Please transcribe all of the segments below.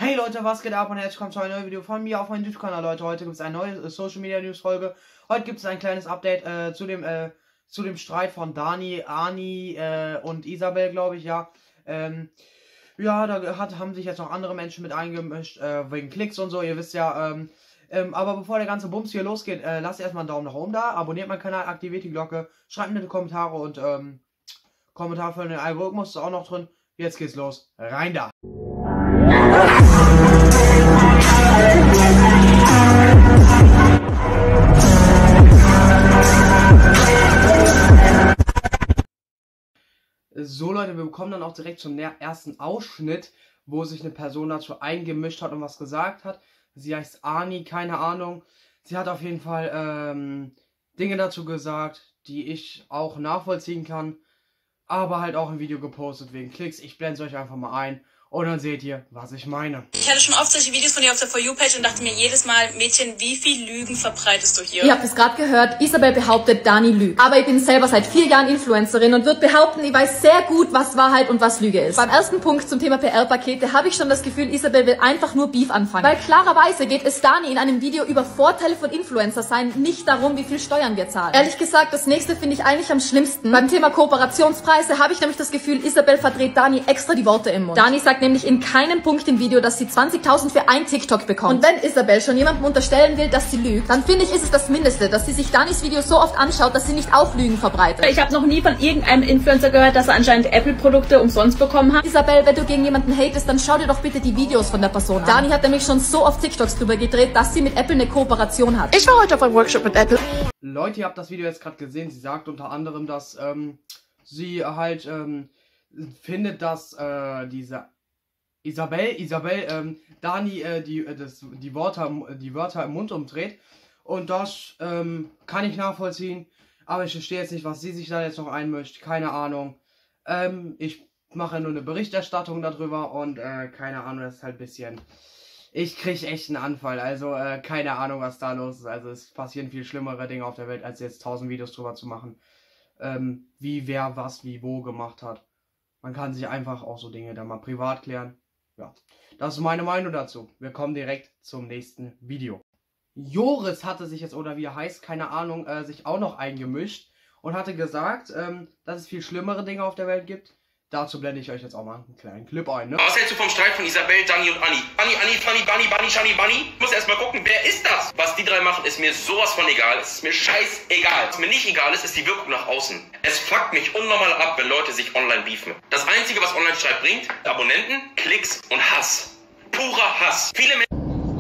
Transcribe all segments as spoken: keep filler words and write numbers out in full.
Hey Leute, was geht ab und herzlich willkommen zu einem neuen Video von mir auf meinem YouTube-Kanal, Leute. Heute gibt es eine neue äh, Social Media News Folge. Heute gibt es ein kleines Update äh, zu dem äh, zu dem Streit von Dani, Ani äh, und Isabel, glaube ich, ja. Ähm, ja, da hat, haben sich jetzt noch andere Menschen mit eingemischt, äh, wegen Klicks und so, ihr wisst ja. Ähm, ähm, aber bevor der ganze Bums hier losgeht, äh, lasst erstmal einen Daumen nach oben da, abonniert meinen Kanal, aktiviert die Glocke, schreibt nette Kommentare und ähm, Kommentar für den Algorithmus ist auch noch drin. Jetzt geht's los, rein da! So Leute, wir bekommen dann auch direkt zum ersten Ausschnitt, wo sich eine Person dazu eingemischt hat und was gesagt hat. Sie heißt Ani, keine Ahnung. Sie hat auf jeden Fall ähm, Dinge dazu gesagt, die ich auch nachvollziehen kann, aber halt auch ein Video gepostet wegen Klicks. Ich blende es euch einfach mal ein. Und dann seht ihr, was ich meine. Ich hatte schon oft solche Videos von dir auf der For You-Page und dachte mir jedes Mal, Mädchen, wie viel Lügen verbreitest du hier? Ihr habt es gerade gehört, Isabel behauptet, Dani lügt. Aber ich bin selber seit vier Jahren Influencerin und würde behaupten, ich weiß sehr gut, was Wahrheit und was Lüge ist. Beim ersten Punkt zum Thema P R-Pakete habe ich schon das Gefühl, Isabel will einfach nur Beef anfangen. Weil klarerweise geht es Dani in einem Video über Vorteile von Influencer sein, nicht darum, wie viel Steuern wir zahlen. Ehrlich gesagt, das nächste finde ich eigentlich am schlimmsten. Beim Thema Kooperationspreise habe ich nämlich das Gefühl, Isabel verdreht Dani extra die Worte im Mund. Dani sagt nämlich in keinem Punkt im Video, dass sie zwanzigtausend für ein TikTok bekommt. Und wenn Isabel schon jemandem unterstellen will, dass sie lügt, dann finde ich, ist es das Mindeste, dass sie sich Danis Video so oft anschaut, dass sie nicht auch Lügen verbreitet. Ich habe noch nie von irgendeinem Influencer gehört, dass er anscheinend Apple-Produkte umsonst bekommen hat. Isabel, wenn du gegen jemanden hatest, dann schau dir doch bitte die Videos von der Person an. Dani hat nämlich schon so oft TikToks drüber gedreht, dass sie mit Apple eine Kooperation hat. Ich war heute auf einem Workshop mit Apple. Leute, ihr habt das Video jetzt gerade gesehen. Sie sagt unter anderem, dass ähm, sie halt ähm, findet, dass äh, diese Isabel, Isabel, ähm, Dani äh, die, äh, das, die, Wörter, die Wörter im Mund umdreht. Und das ähm, kann ich nachvollziehen. Aber ich verstehe jetzt nicht, was sie sich da jetzt noch einmischt. Keine Ahnung. Ähm, ich mache nur eine Berichterstattung darüber. Und äh, keine Ahnung, das ist halt ein bisschen... Ich kriege echt einen Anfall. Also äh, keine Ahnung, was da los ist. Also es passieren viel schlimmere Dinge auf der Welt, als jetzt tausend Videos drüber zu machen. Ähm, wie, wer, was, wie, wo gemacht hat. Man kann sich einfach auch so Dinge dann mal privat klären. Ja, das ist meine Meinung dazu. Wir kommen direkt zum nächsten Video. Joris hatte sich jetzt, oder wie er heißt, keine Ahnung, äh, sich auch noch eingemischt und hatte gesagt, ähm, dass es viel schlimmere Dinge auf der Welt gibt. Dazu blende ich euch jetzt auch mal einen kleinen Clip ein, ne? Was hältst du vom Streit von Isabel, Dani und Ani? Ani, Ani, Fanny, Bunny, Bunny, Shani, Bunny? Ich muss erstmal gucken, wer ist das? Was die drei machen, ist mir sowas von egal. Es ist mir scheißegal. Was mir nicht egal ist, ist die Wirkung nach außen. Es fuckt mich unnormal ab, wenn Leute sich online beefen. Das Einzige, was Online-Streit bringt, Abonnenten, Klicks und Hass. Purer Hass. Viele Menschen,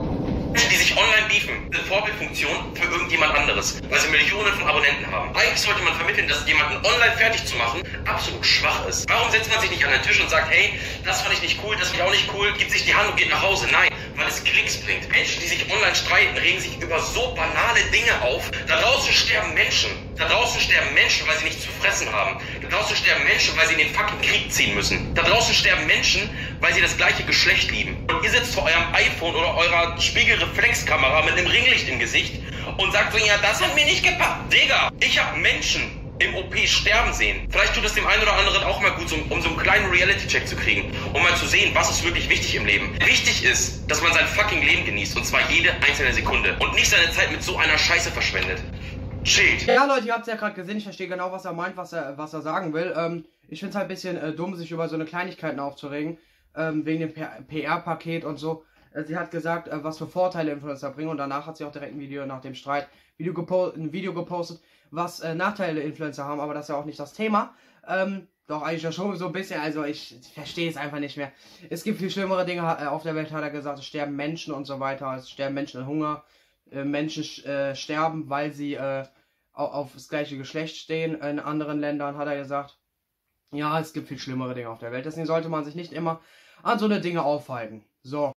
die sich online beefen, sind Vorbildfunktion für irgendjemand anderes, weil sie Millionen von Abonnenten haben. Eigentlich sollte man vermitteln, dass jemanden online fertig zu machen absolut schwach ist. Warum setzt man sich nicht an den Tisch und sagt, hey, das fand ich nicht cool, das fand ich auch nicht cool, gibt sich die Hand und geht nach Hause? Nein, weil es Klicks bringt. Menschen, die sich online streiten, regen sich über so banale Dinge auf. Da draußen sterben Menschen. Da draußen sterben Menschen, weil sie nichts zu fressen haben. Da draußen sterben Menschen, weil sie in den fucking Krieg ziehen müssen. Da draußen sterben Menschen, weil sie das gleiche Geschlecht lieben. Und ihr sitzt vor eurem iPhone oder eurer Spiegelreflexkamera mit einem Ringlicht im Gesicht und sagt so, ja, das hat mir nicht gepasst. Digga, ich habe Menschen im O P sterben sehen. Vielleicht tut es dem einen oder anderen auch mal gut, so, um so einen kleinen Reality-Check zu kriegen, um mal zu sehen, was ist wirklich wichtig im Leben. Wichtig ist, dass man sein fucking Leben genießt, und zwar jede einzelne Sekunde und nicht seine Zeit mit so einer Scheiße verschwendet. Chillt. Ja Leute, ihr habt es ja gerade gesehen, ich verstehe genau, was er meint, was er, was er sagen will. Ähm, ich finde es halt ein bisschen äh, dumm, sich über so eine Kleinigkeiten aufzuregen, ähm, wegen dem P R-Paket und so. Äh, sie hat gesagt, äh, was für Vorteile Influencer bringen, und danach hat sie auch direkt ein Video nach dem Streit Video ein Video gepostet, was äh, Nachteile Influencer haben, aber das ist ja auch nicht das Thema. Ähm, doch eigentlich ja schon so ein bisschen, also ich verstehe es einfach nicht mehr. Es gibt viel schlimmere Dinge äh, auf der Welt, hat er gesagt, es sterben Menschen und so weiter, es sterben Menschen in Hunger, äh, Menschen äh, sterben, weil sie äh, auf, auf das gleiche Geschlecht stehen. In anderen Ländern hat er gesagt, ja, es gibt viel schlimmere Dinge auf der Welt, deswegen sollte man sich nicht immer an so eine Dinge aufhalten. So.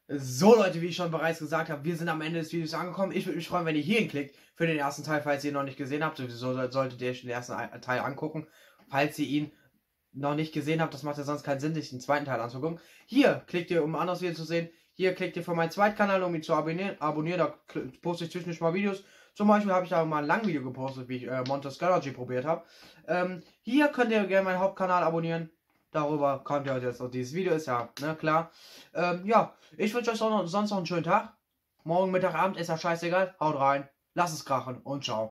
So Leute, wie ich schon bereits gesagt habe, wir sind am Ende des Videos angekommen. Ich würde mich freuen, wenn ihr hierhin klickt für den ersten Teil, falls ihr ihn noch nicht gesehen habt. Sowieso solltet ihr euch den ersten Teil angucken. Falls ihr ihn noch nicht gesehen habt, das macht ja sonst keinen Sinn, sich den zweiten Teil anzugucken. Hier klickt ihr, um ein anderes Video zu sehen. Hier klickt ihr für meinen zweiten Kanal, um ihn zu abonnieren. abonnieren. Da poste ich zwischendurch mal Videos. Zum Beispiel habe ich da mal ein Langvideo gepostet, wie ich äh, Montescology probiert habe. Ähm, hier könnt ihr gerne meinen Hauptkanal abonnieren. Darüber kommt ja jetzt auch dieses Video, ist ja, ne, klar. Ähm, ja, ich wünsche euch noch, sonst noch einen schönen Tag. Morgen, Mittag, Abend, ist ja scheißegal. Haut rein, lasst es krachen und ciao.